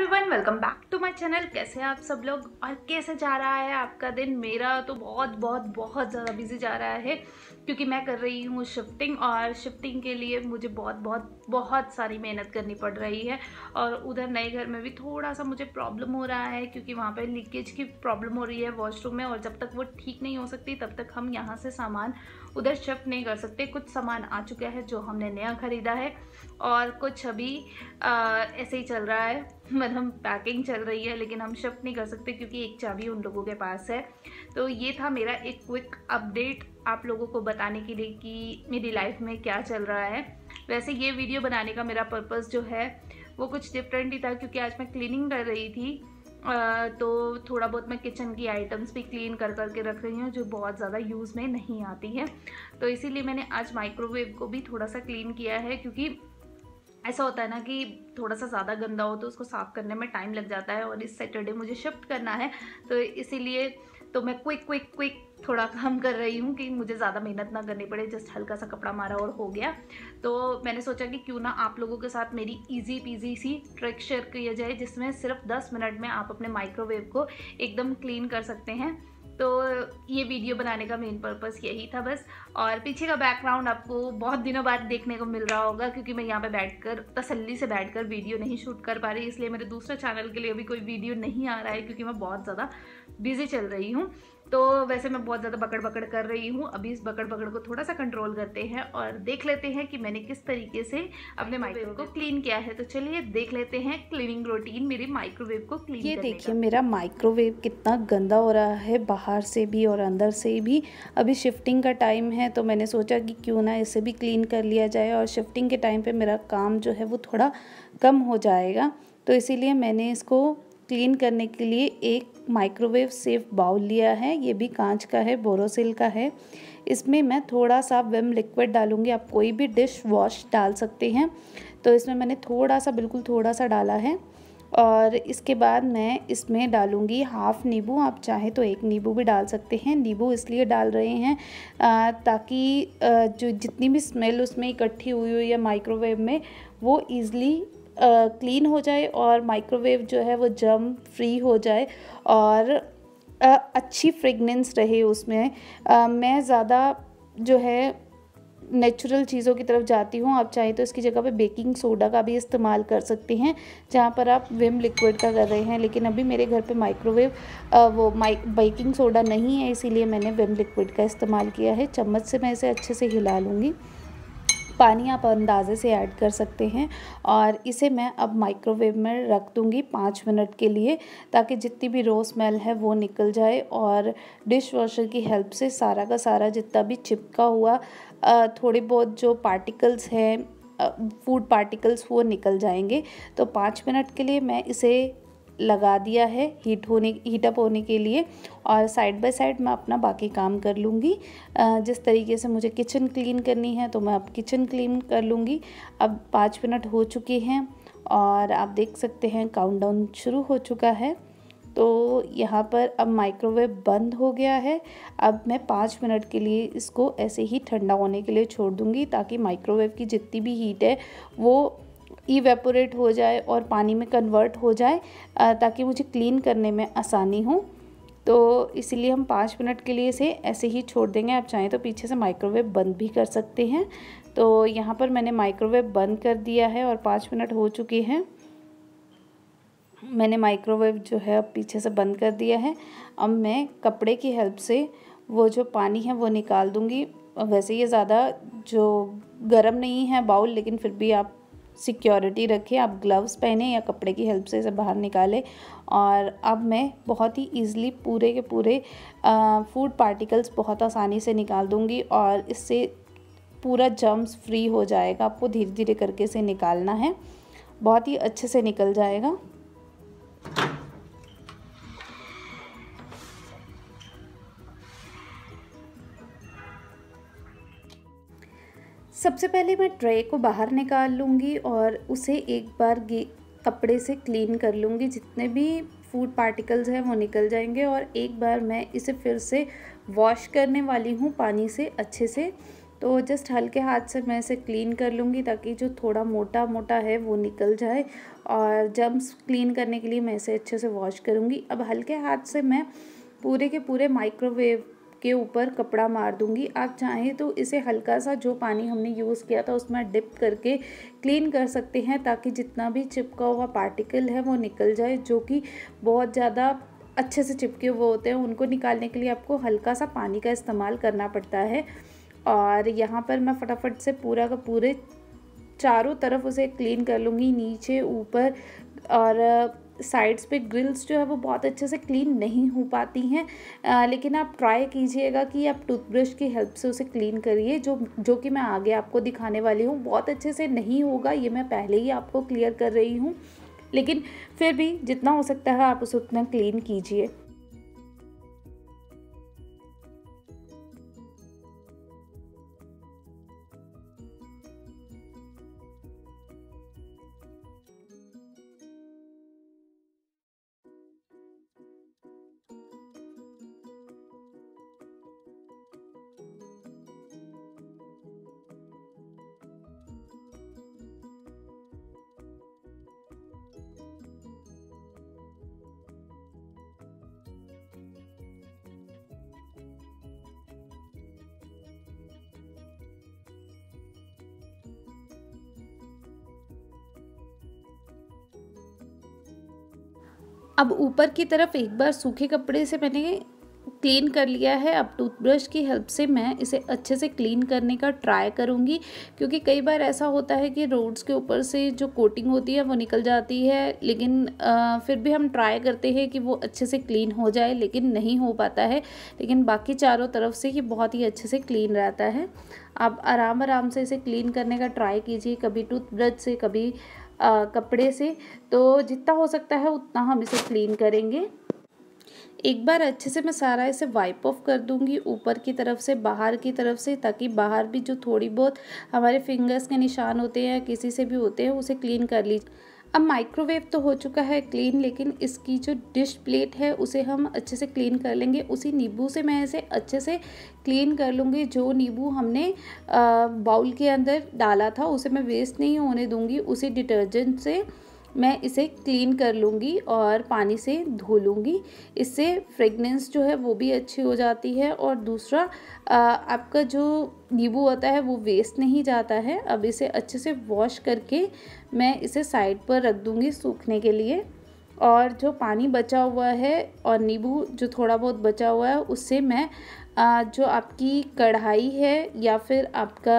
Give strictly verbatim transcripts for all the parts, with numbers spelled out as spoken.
Everyone, welcome back to my channel. कैसे हैं आप सब लोग और कैसे जा रहा है आपका दिन? मेरा तो बहुत बहुत बहुत ज़्यादा बिजी जा रहा है क्योंकि मैं कर रही हूँ शिफ्टिंग और शिफ्टिंग के लिए मुझे बहुत बहुत बहुत सारी मेहनत करनी पड़ रही है। और उधर नए घर में भी थोड़ा सा मुझे प्रॉब्लम हो रहा है क्योंकि वहाँ पे लीकेज की प्रॉब्लम हो रही है वॉशरूम में, और जब तक वो ठीक नहीं हो सकती तब तक हम यहाँ से सामान उधर शिफ्ट नहीं कर सकते। कुछ सामान आ चुका है जो हमने नया ख़रीदा है और कुछ अभी आ, ऐसे ही चल रहा है, मतलब पैकिंग चल रही है, लेकिन हम शिफ्ट नहीं कर सकते क्योंकि एक चाबी उन लोगों के पास है। तो ये था मेरा एक क्विक अपडेट आप लोगों को बताने के लिए कि मेरी लाइफ में क्या चल रहा है। वैसे ये वीडियो बनाने का मेरा पर्पस जो है वो कुछ डिफरेंट ही था क्योंकि आज मैं क्लीनिंग कर रही थी। Uh, तो थोड़ा बहुत मैं किचन की आइटम्स भी क्लीन कर करके रख रही हूँ जो बहुत ज़्यादा यूज़ में नहीं आती है। तो इसीलिए मैंने आज माइक्रोवेव को भी थोड़ा सा क्लीन किया है क्योंकि ऐसा होता है ना कि थोड़ा सा ज़्यादा गंदा हो तो उसको साफ़ करने में टाइम लग जाता है, और इस सैटरडे मुझे शिफ्ट करना है तो इसीलिए तो मैं क्विक क्विक क्विक थोड़ा काम कर रही हूँ कि मुझे ज़्यादा मेहनत ना करनी पड़े। जस्ट हल्का सा कपड़ा मारा और हो गया। तो मैंने सोचा कि क्यों ना आप लोगों के साथ मेरी इजी पीजी सी ट्रिक शेयर किया जाए जिसमें सिर्फ दस मिनट में आप अपने माइक्रोवेव को एकदम क्लीन कर सकते हैं। तो ये वीडियो बनाने का मेन पर्पस यही था बस। और पीछे का बैकग्राउंड आपको बहुत दिनों बाद देखने को मिल रहा होगा क्योंकि मैं यहाँ पे बैठकर तसल्ली से बैठकर वीडियो नहीं शूट कर पा रही, इसलिए मेरे दूसरे चैनल के लिए अभी कोई वीडियो नहीं आ रहा है क्योंकि मैं बहुत ज़्यादा बिजी चल रही हूँ। तो वैसे मैं बहुत ज़्यादा पकड़ पकड़ कर रही हूँ। अभी इस पकड़ पकड़ को थोड़ा सा कंट्रोल करते हैं और देख लेते हैं कि मैंने किस तरीके से अपने माइक्रोवेव को क्लीन किया है। तो चलिए देख लेते हैं क्लीनिंग रूटीन मेरे माइक्रोवेव को क्लीन ये करने देखिए का। मेरा माइक्रोवेव कितना गंदा हो रहा है बाहर से भी और अंदर से भी। अभी शिफ्टिंग का टाइम है तो मैंने सोचा कि क्यों ना इसे भी क्लीन कर लिया जाए, और शिफ्टिंग के टाइम पे मेरा काम जो है वो थोड़ा कम हो जाएगा। तो इसीलिए मैंने इसको क्लीन करने के लिए एक माइक्रोवेव सेफ बाउल लिया है। ये भी कांच का है, बोरोसिल का है। इसमें मैं थोड़ा सा विम लिक्विड डालूंगी। आप कोई भी डिश वॉश डाल सकते हैं, तो इसमें मैंने थोड़ा सा, बिल्कुल थोड़ा सा डाला है। और इसके बाद मैं इसमें डालूंगी हाफ़ नींबू। आप चाहे तो एक नींबू भी डाल सकते हैं। नींबू इसलिए डाल रहे हैं ताकि जो जितनी भी स्मेल उसमें इकट्ठी हुई हुई है माइक्रोवेव में वो ईज़िली क्लीन हो जाए और माइक्रोवेव जो है वो जर्म फ्री हो जाए और आ, अच्छी फ्रेगनेंस रहे उसमें। आ, मैं ज़्यादा जो है नेचुरल चीज़ों की तरफ जाती हूँ। आप चाहे तो इसकी जगह पे बेकिंग सोडा का भी इस्तेमाल कर सकते हैं जहाँ पर आप विम लिक्विड का कर रहे हैं, लेकिन अभी मेरे घर पे माइक्रोवेव वो माइक बेकिंग सोडा नहीं है, इसीलिए मैंने विम लिक्विड का इस्तेमाल किया है। चम्मच से मैं इसे अच्छे से हिला लूँगी। पानी आप अंदाज़े से ऐड कर सकते हैं और इसे मैं अब माइक्रोवेव में रख दूँगी पाँच मिनट के लिए ताकि जितनी भी रो स्मेल है वो निकल जाए और डिश वॉशर की हेल्प से सारा का सारा जितना भी चिपका हुआ थोड़े बहुत जो पार्टिकल्स हैं, फूड पार्टिकल्स, वो निकल जाएंगे। तो पाँच मिनट के लिए मैं इसे लगा दिया है हीट होने हीटअप होने के लिए, और साइड बाय साइड मैं अपना बाकी काम कर लूँगी। जिस तरीके से मुझे किचन क्लीन करनी है तो मैं अब किचन क्लीन कर लूँगी। अब पाँच मिनट हो चुके हैं और आप देख सकते हैं काउंटडाउन शुरू हो चुका है। तो यहाँ पर अब माइक्रोवेव बंद हो गया है। अब मैं पाँच मिनट के लिए इसको ऐसे ही ठंडा होने के लिए छोड़ दूँगी ताकि माइक्रोवेव की जितनी भी हीट है वो इवेपोरेट हो जाए और पानी में कन्वर्ट हो जाए ताकि मुझे क्लीन करने में आसानी हो। तो इसलिए हम पाँच मिनट के लिए इसे ऐसे ही छोड़ देंगे। आप चाहें तो पीछे से माइक्रोवेव बंद भी कर सकते हैं। तो यहाँ पर मैंने माइक्रोवेव बंद कर दिया है और पाँच मिनट हो चुके हैं। मैंने माइक्रोवेव जो है अब पीछे से बंद कर दिया है। अब मैं कपड़े की हेल्प से वो जो पानी है वो निकाल दूँगी। वैसे ये ज़्यादा जो गर्म नहीं है बाउल, लेकिन फिर भी आप सिक्योरिटी रखें, आप ग्लव्स पहने या कपड़े की हेल्प से इसे बाहर निकालें। और अब मैं बहुत ही ईज़िली पूरे के पूरे फूड पार्टिकल्स बहुत आसानी से निकाल दूंगी और इससे पूरा जर्म्स फ्री हो जाएगा। आपको धीरे धीरे करके इसे निकालना है, बहुत ही अच्छे से निकल जाएगा। सबसे पहले मैं ट्रे को बाहर निकाल लूँगी और उसे एक बार कपड़े से क्लीन कर लूँगी। जितने भी फूड पार्टिकल्स हैं वो निकल जाएंगे और एक बार मैं इसे फिर से वॉश करने वाली हूँ पानी से अच्छे से। तो जस्ट हल्के हाथ से मैं इसे क्लीन कर लूँगी ताकि जो थोड़ा मोटा मोटा है वो निकल जाए और जर्म्स क्लीन करने के लिए मैं इसे अच्छे से वॉश करूँगी। अब हल्के हाथ से मैं पूरे के पूरे माइक्रोवेव के ऊपर कपड़ा मार दूंगी। आप चाहें तो इसे हल्का सा जो पानी हमने यूज़ किया था उसमें डिप करके क्लीन कर सकते हैं, ताकि जितना भी चिपका हुआ पार्टिकल है वो निकल जाए। जो कि बहुत ज़्यादा अच्छे से चिपके हुए होते हैं, उनको निकालने के लिए आपको हल्का सा पानी का इस्तेमाल करना पड़ता है। और यहाँ पर मैं फटाफट से पूरा का पूरे चारों तरफ उसे क्लीन कर लूँगी, नीचे ऊपर और साइड्स पे। ग्रिल्स जो है वो बहुत अच्छे से क्लीन नहीं हो पाती हैं, लेकिन आप ट्राई कीजिएगा कि आप टूथब्रश की हेल्प से उसे क्लीन करिए, जो जो कि मैं आगे आपको दिखाने वाली हूँ। बहुत अच्छे से नहीं होगा, ये मैं पहले ही आपको क्लियर कर रही हूँ, लेकिन फिर भी जितना हो सकता है आप उसे उतना क्लीन कीजिए। अब ऊपर की तरफ एक बार सूखे कपड़े से मैंने क्लीन कर लिया है। अब टूथब्रश की हेल्प से मैं इसे अच्छे से क्लीन करने का ट्राई करूँगी, क्योंकि कई बार ऐसा होता है कि रोड्स के ऊपर से जो कोटिंग होती है वो निकल जाती है, लेकिन आ, फिर भी हम ट्राई करते हैं कि वो अच्छे से क्लीन हो जाए, लेकिन नहीं हो पाता है। लेकिन बाकी चारों तरफ से ये बहुत ही अच्छे से क्लीन रहता है। आप आराम आराम से इसे क्लीन करने का ट्राई कीजिए, कभी टूथब्रश से, कभी आ, कपड़े से। तो जितना हो सकता है उतना हम इसे क्लीन करेंगे। एक बार अच्छे से मैं सारा इसे वाइप ऑफ कर दूंगी, ऊपर की तरफ से, बाहर की तरफ से, ताकि बाहर भी जो थोड़ी बहुत हमारे फिंगर्स के निशान होते हैं, किसी से भी होते हैं, उसे क्लीन कर लीजिए। अब माइक्रोवेव तो हो चुका है क्लीन, लेकिन इसकी जो डिश प्लेट है उसे हम अच्छे से क्लीन कर लेंगे। उसी नींबू से मैं इसे अच्छे से क्लीन कर लूँगी। जो नींबू हमने बाउल के अंदर डाला था उसे मैं वेस्ट नहीं होने दूँगी। उसी डिटर्जेंट से मैं इसे क्लीन कर लूँगी और पानी से धो लूँगी। इससे फ्रेगनेंस जो है वो भी अच्छी हो जाती है, और दूसरा आपका जो नींबू होता है वो वेस्ट नहीं जाता है। अब इसे अच्छे से वॉश करके मैं इसे साइड पर रख दूँगी सूखने के लिए। और जो पानी बचा हुआ है और नींबू जो थोड़ा बहुत बचा हुआ है, उससे मैं जो आपकी कढ़ाई है या फिर आपका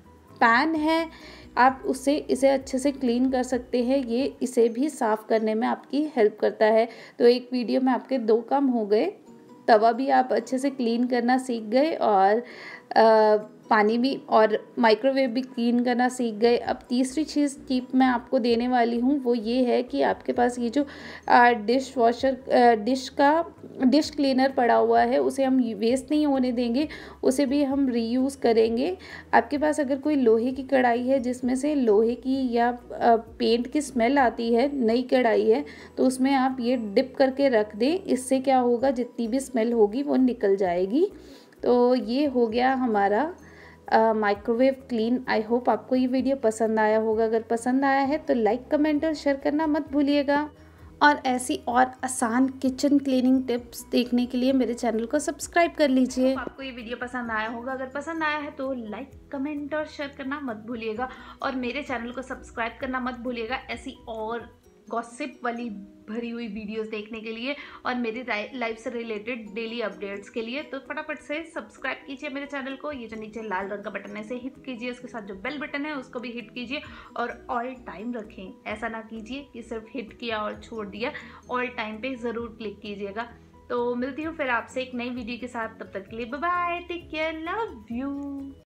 पैन है, आप उससे इसे अच्छे से क्लीन कर सकते हैं। ये इसे भी साफ़ करने में आपकी हेल्प करता है। तो एक वीडियो में आपके दो काम हो गए, तवा भी आप अच्छे से क्लीन करना सीख गए और आ, पानी भी और माइक्रोवेव भी क्लीन करना सीख गए। अब तीसरी चीज़ टिप मैं आपको देने वाली हूँ वो ये है कि आपके पास ये जो डिश वॉशर डिश का डिश क्लीनर पड़ा हुआ है उसे हम वेस्ट नहीं होने देंगे, उसे भी हम रीयूज़ करेंगे। आपके पास अगर कोई लोहे की कढ़ाई है जिसमें से लोहे की या पेंट की स्मेल आती है, नई कढ़ाई है, तो उसमें आप ये डिप करके रख दें। इससे क्या होगा, जितनी भी स्मेल होगी वो निकल जाएगी। तो ये हो गया हमारा माइक्रोवेव क्लीन। आई होप आपको ये वीडियो पसंद आया होगा। अगर पसंद आया है तो लाइक, कमेंट और शेयर करना मत भूलिएगा। और ऐसी और आसान किचन क्लीनिंग टिप्स देखने के लिए मेरे चैनल को सब्सक्राइब कर लीजिए। आपको ये वीडियो पसंद आया होगा। अगर पसंद आया है तो लाइक, कमेंट और शेयर करना मत भूलिएगा, और मेरे चैनल को सब्सक्राइब करना मत भूलिएगा ऐसी और गॉसिप वाली भरी हुई वीडियोस देखने के लिए और मेरी लाइफ से रिलेटेड डेली अपडेट्स के लिए। तो फटाफट से सब्सक्राइब कीजिए मेरे चैनल को। ये जो नीचे लाल रंग का बटन है इसे हिट कीजिए, उसके साथ जो बेल बटन है उसको भी हिट कीजिए, और ऑल टाइम रखें। ऐसा ना कीजिए कि सिर्फ हिट किया और छोड़ दिया, ऑल टाइम पे ज़रूर क्लिक कीजिएगा। तो मिलती हूँ फिर आपसे एक नई वीडियो के साथ। तब तक के लिए bye bye, take care, love you.